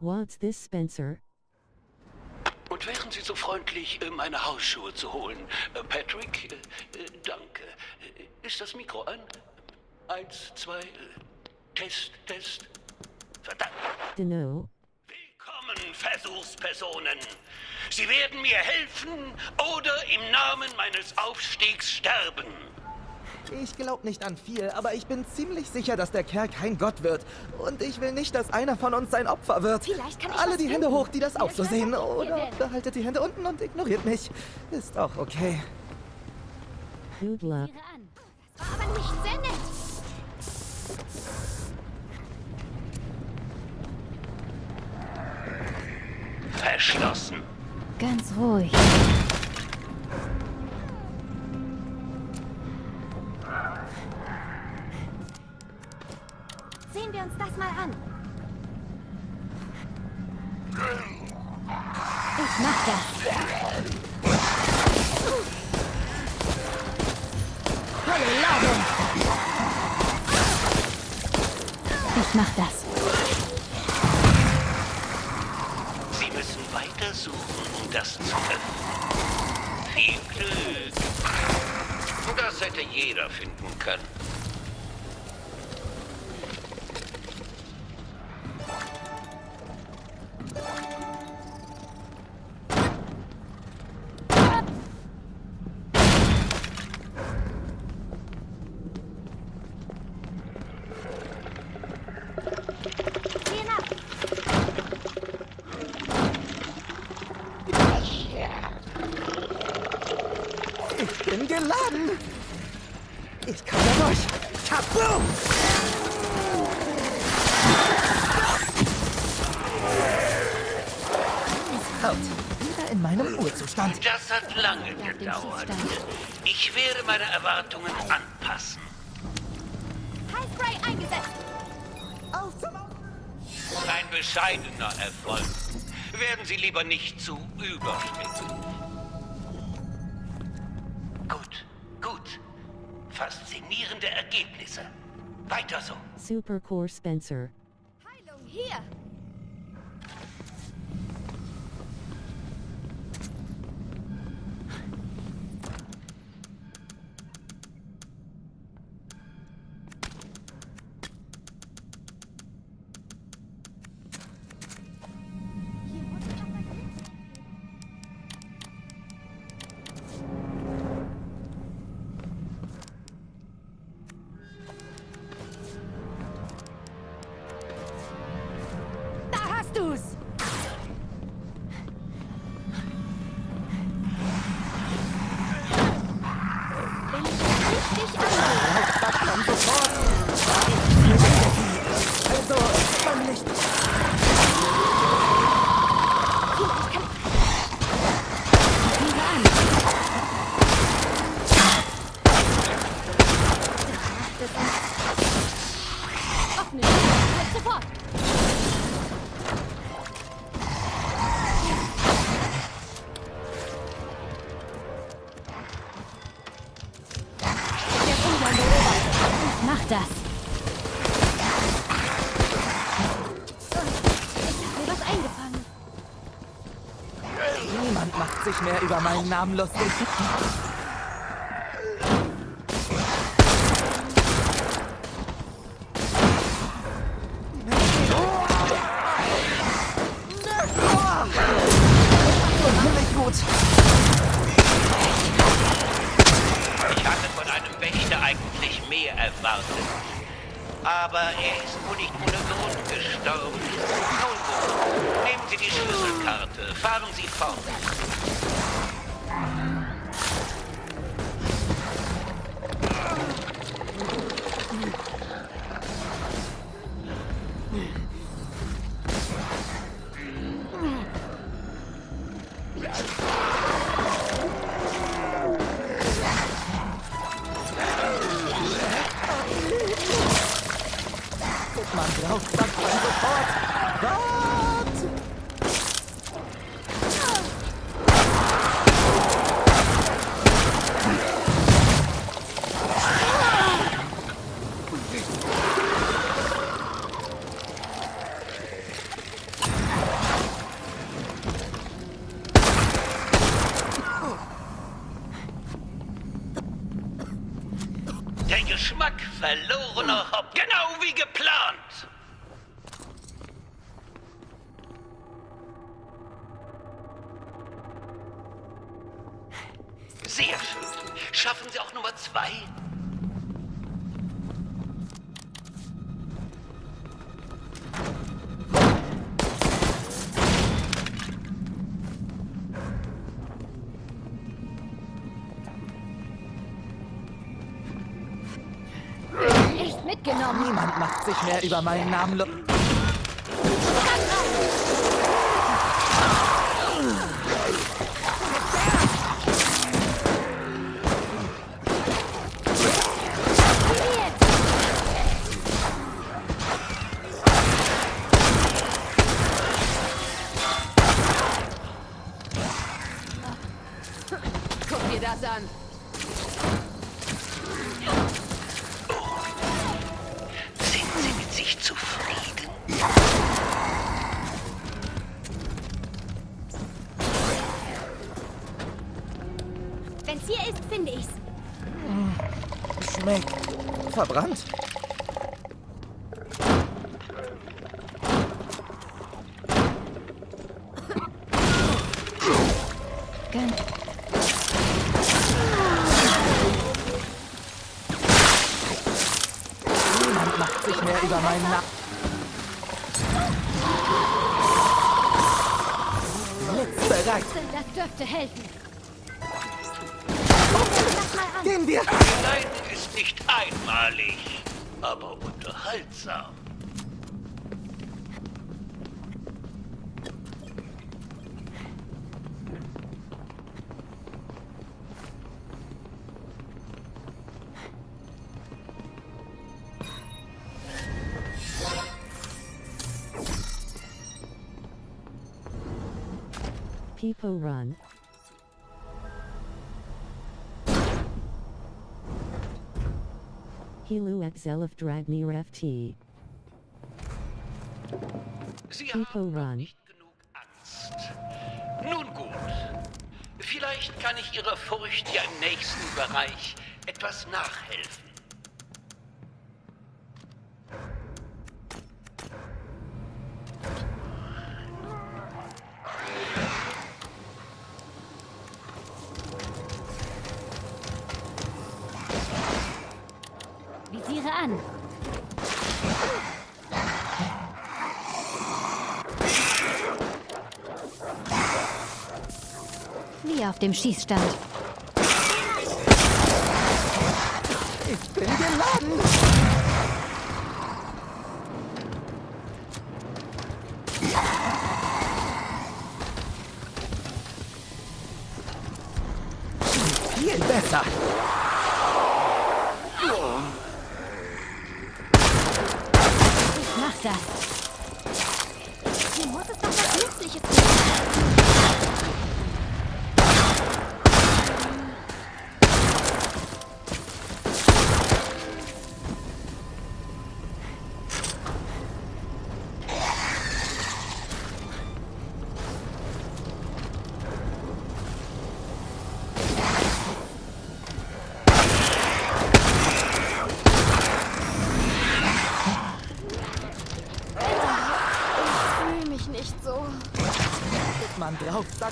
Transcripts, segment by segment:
What's this, Spencer? Und wären Sie so freundlich, meine Hausschuhe zu holen? Patrick, danke. Ist das Mikro an? 1, 2, Test, Test. Verdammt. No. Willkommen, Versuchspersonen. Sie werden mir helfen oder im Namen meines Aufstiegs sterben. Ich glaube nicht an viel, aber ich bin ziemlich sicher, dass der Kerl kein Gott wird. Und ich will nicht, dass einer von uns sein Opfer wird. Vielleicht kann ich Alle was die Hände finden. hoch, die das auch so Vielleicht sehen. was finden wir Oder denn? behaltet die Hände unten und ignoriert mich. Ist auch okay. Good luck. Tiere an. Das war aber nicht sehr nett. Verschlossen. Ganz ruhig. Sehen wir uns das mal an. Ich mach das. Volle Ladung. Ich mach das. Sie müssen weiter suchen, um das zu öffnen. Viel Glück. Das hätte jeder finden können. Gehen ab. Ich bin geladen. Ich kann da durch. Kaboom! Haut. Wieder in meinem Urzustand. Das hat lange gedauert. Ich werde meine Erwartungen anpassen. Highspray eingesetzt. Auf zum Ein bescheidener Erfolg. Werden Sie lieber nicht zu überspitzen. Gut, gut. Faszinierende Ergebnisse. Weiter so. SuperCore, Spencer. Heilung hier. Da hast du's. Wenn ich richtig angehe. Das dann sofort. Also, mein Licht. Tiere an. Öffne die Tür sofort. Jetzt ungern beobachtet. Mach das. Ich hab mir was eingefangen. Niemand macht sich mehr über meinen Namen lustig. Nicht gut. Ich hatte von einem Wächter eigentlich mehr erwartet. Aber er ist wohl nicht ohne Grund gestorben. Nun gut, nehmen Sie die Schlüsselkarte, fahren Sie fort. Man braucht das dann sofort. Gott! Geschmack verlorener Hop. Genau wie geplant. Sehr schön. Schaffen Sie auch Nummer 2? Echt mitgenommen. Niemand macht sich mehr über meinen Namen lustig. Guck dir das an. Sind Sie mit sich zufrieden? Wenn's hier ist, finde ich's. Schmeckt verbrannt. Gönn. Niemand macht sich mehr über meinen Namen. Blitzbereit. Das dürfte helfen. Gehen wir. Leiden ist nicht einmalig, aber unterhaltsam. People run. Hilu Zelf Dragnir FT. Sie People haben noch run. nicht genug Angst. Nun gut. Vielleicht kann ich Ihrer Furcht ja im nächsten Bereich etwas nachhelfen. Visiere an. Wie auf dem Schießstand. Ich bin geladen. Viel besser. Mach das. Hier muss es doch was Nützliches geben. Mann drauf, Sack.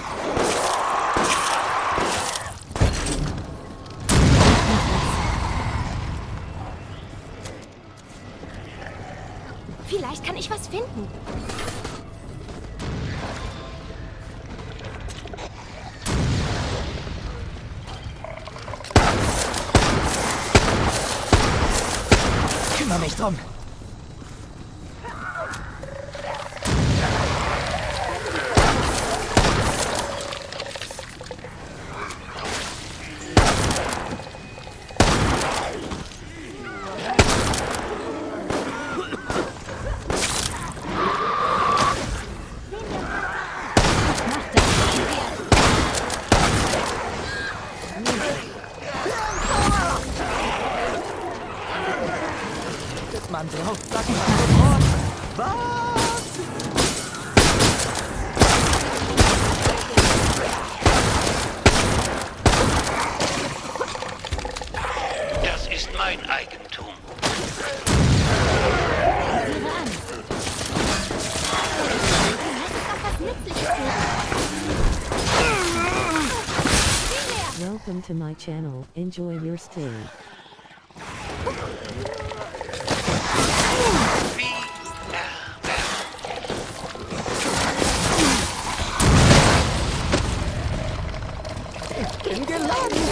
Vielleicht kann ich was finden. Kümmere mich drum. Mann drauf, Sack. Was? Das ist mein Welcome to my channel. Enjoy your stay. Ich bin geladen.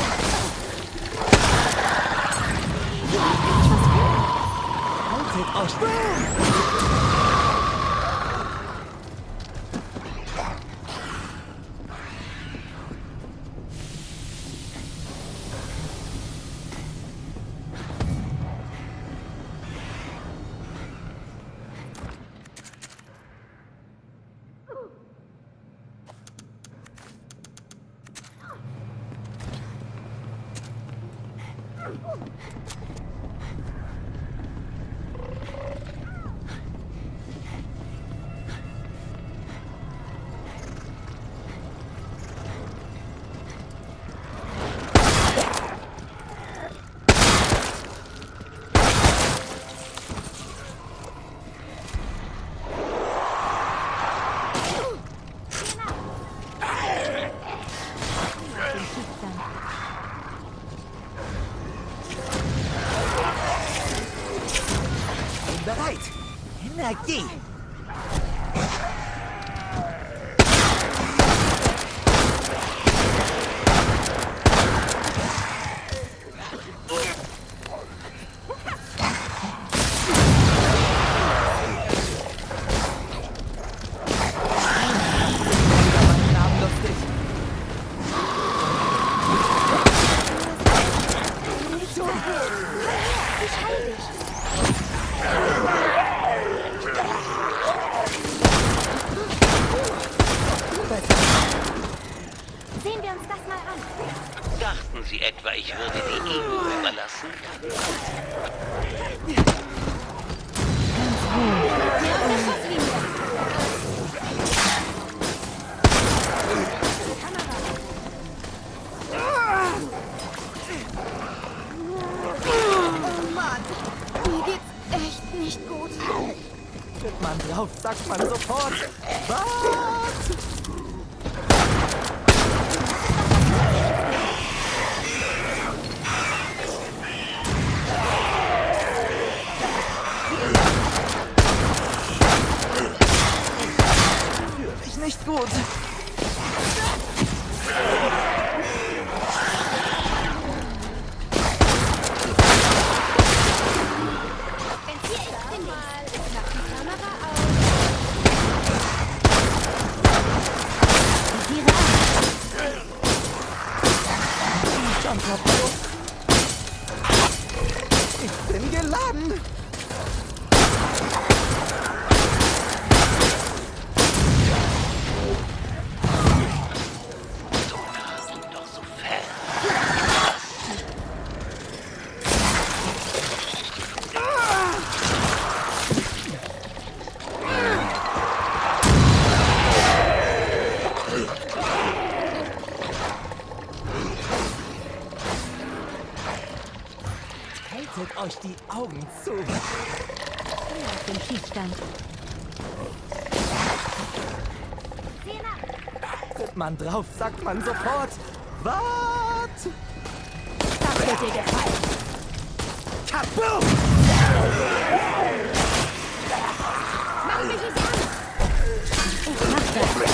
Haltet euch. Bereit! Energie! Sehen wir uns das mal an. Dachten Sie etwa, ich würde die Ihnen überlassen? Oh Mann, mir geht's echt nicht gut. Tritt man drauf, sagt man sofort. Was? Fühl mich nicht gut. Wenn hier ist den Mal, ich mach die Kamera aus. Visiere an. Schon kaputt. Ich bin geladen. Doch so fern. Haltet euch die Augen zu. Auf dem Schießstand. Sehen ab. Tritt man drauf, sagt man sofort. Was? Das wird dir gefallen. Kaboom! Mach mich nicht an. Ich mach das.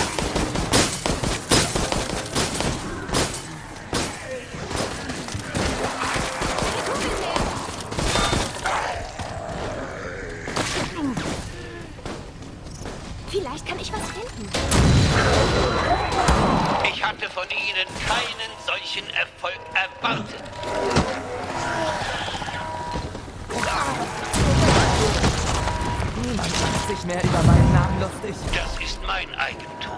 Vielleicht kann ich was finden. Ich hatte von Ihnen keinen solchen Erfolg erwartet. Niemand macht sich mehr über meinen Namen lustig. Das ist mein Eigentum.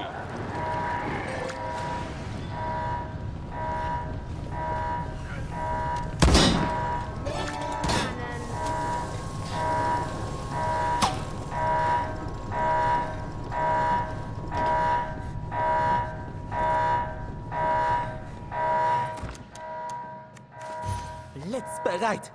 Blitzbereit.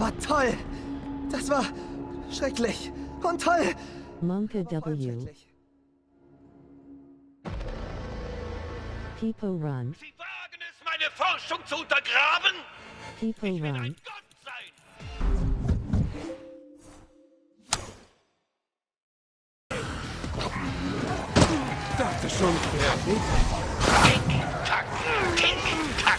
war toll. Das war schrecklich und toll. Monka Vor allem W. schrecklich. People Run. Sie wagen es, meine Forschung zu untergraben? People Ich will Run. ein Gott sein! Dachte schon, fertig. Tick-Tack, Tick-Tack.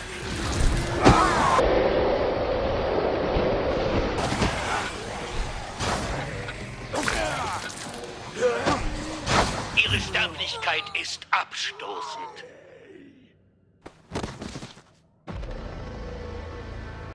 Ihre Sterblichkeit ist abstoßend.